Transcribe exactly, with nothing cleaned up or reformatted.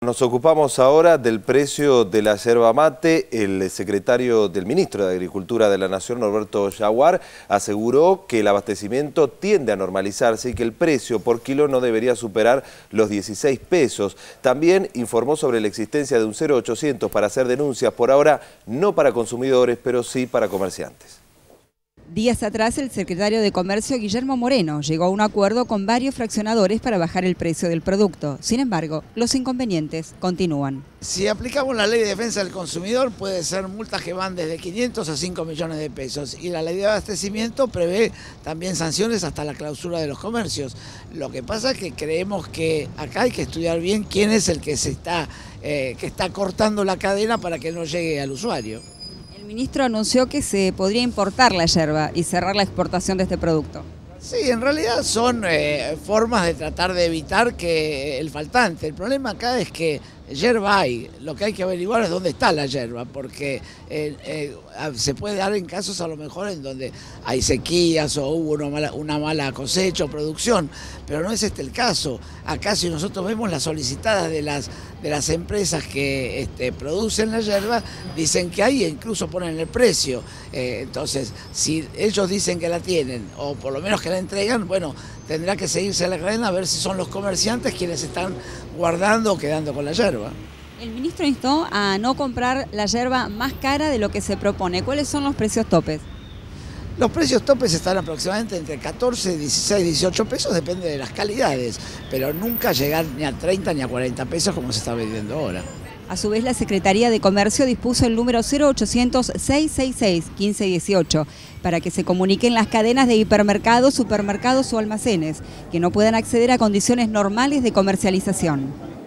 Nos ocupamos ahora del precio de la yerba mate. El secretario del ministro de Agricultura de la Nación, Norberto Yaguar, aseguró que el abastecimiento tiende a normalizarse y que el precio por kilo no debería superar los dieciséis pesos. También informó sobre la existencia de un cero ochocientos para hacer denuncias, por ahora no para consumidores, pero sí para comerciantes. Días atrás, el secretario de Comercio, Guillermo Moreno, llegó a un acuerdo con varios fraccionadores para bajar el precio del producto. Sin embargo, los inconvenientes continúan. Si aplicamos la ley de defensa del consumidor, puede ser multas que van desde quinientos a cinco millones de pesos. Y la ley de abastecimiento prevé también sanciones hasta la clausura de los comercios. Lo que pasa es que creemos que acá hay que estudiar bien quién es el que, se está, eh, que está cortando la cadena para que no llegue al usuario. El ministro anunció que se podría importar la yerba y cerrar la exportación de este producto. Sí, en realidad son eh, formas de tratar de evitar que el faltante. El problema acá es que yerba hay, lo que hay que averiguar es dónde está la yerba, porque eh, eh, se puede dar en casos a lo mejor en donde hay sequías o hubo una mala, una mala cosecha o producción, pero no es este el caso. Acá si nosotros vemos las solicitadas de las, de las empresas que este, producen la yerba, dicen que hay e incluso ponen el precio. Eh, entonces, si ellos dicen que la tienen, o por lo menos que la entregan, bueno, tendrá que seguirse la cadena a ver si son los comerciantes quienes están guardando o quedando con la yerba. El ministro instó a no comprar la yerba más cara de lo que se propone. ¿Cuáles son los precios topes? Los precios topes están aproximadamente entre catorce, dieciséis, dieciocho pesos, depende de las calidades, pero nunca llegar ni a treinta ni a cuarenta pesos como se está vendiendo ahora. A su vez, la Secretaría de Comercio dispuso el número cero ochocientos, seiscientos sesenta y seis, quince dieciocho para que se comuniquen las cadenas de hipermercados, supermercados o almacenes que no puedan acceder a condiciones normales de comercialización.